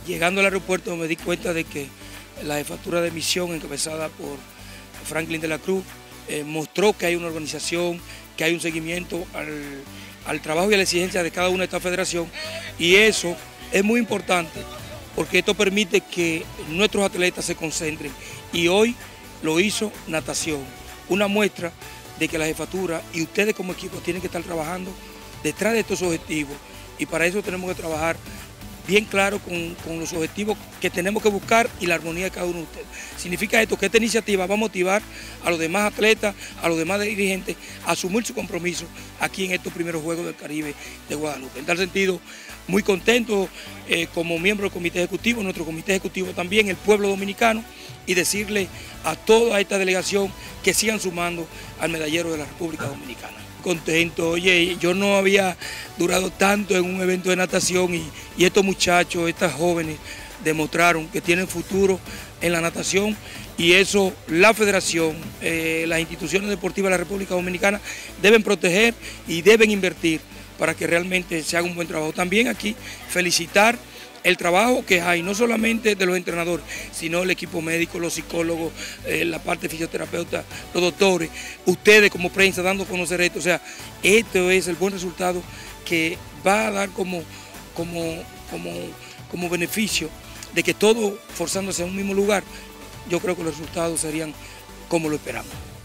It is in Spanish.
Llegando al aeropuerto me di cuenta de que la jefatura de misión encabezada por Franklin de la Cruz mostró que hay una organización, que hay un seguimiento al trabajo y a la exigencia de cada una de estas federaciones, y eso es muy importante porque esto permite que nuestros atletas se concentren, y hoy lo hizo natación, una muestra de que la jefatura y ustedes como equipo tienen que estar trabajando detrás de estos objetivos, y para eso tenemos que trabajar bien claro con los objetivos que tenemos que buscar y la armonía de cada uno de ustedes. Significa esto que esta iniciativa va a motivar a los demás atletas, a los demás dirigentes a asumir su compromiso aquí en estos primeros Juegos del Caribe de Guadalupe. En tal sentido, muy contento como miembro del comité ejecutivo, nuestro comité ejecutivo también, el pueblo dominicano, y decirle a toda esta delegación que sigan sumando al medallero de la República Dominicana. Contento, oye, yo no había durado tanto en un evento de natación y estos muchachos, estas jóvenes demostraron que tienen futuro en la natación, y eso la federación, las instituciones deportivas de la República Dominicana deben proteger y deben invertir para que realmente se haga un buen trabajo. También aquí felicitar el trabajo que hay, no solamente de los entrenadores, sino el equipo médico, los psicólogos, la parte fisioterapeuta, los doctores, ustedes como prensa dando a conocer esto. O sea, esto es el buen resultado que va a dar como beneficio de que todo forzándose a un mismo lugar. Yo creo que los resultados serían como lo esperamos.